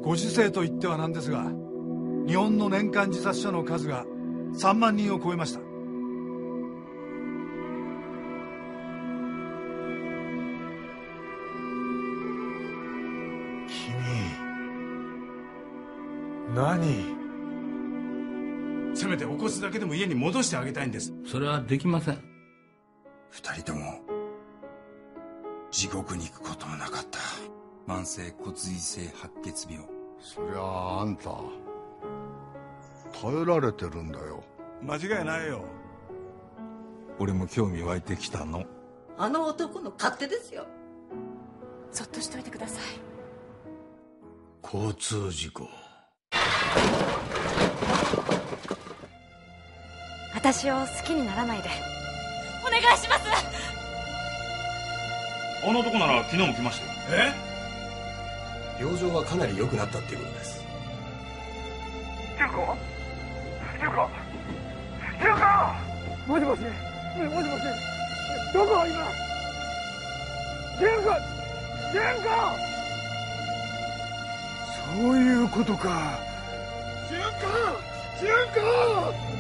ご時世といってはなんですが、日本の年間自殺者の数が3万人を超えました。 何？ せめて起こすだけでも家に戻してあげたいんです。 それはできません。 二人とも地獄に行くことはなかった。慢性骨髄性白血病。 そりゃあんた耐えられてるんだよ。 間違いないよ。 俺も興味湧いてきたの。 あの男の勝手ですよ。 そっとしておいてください。 交通事故。 私を好きにならないで。お願いします。 あの男なら昨日も来ましたよ。 病状はかなり良くなったっていうことです。 純子もしもし、どこ今？純子そういうことか。純子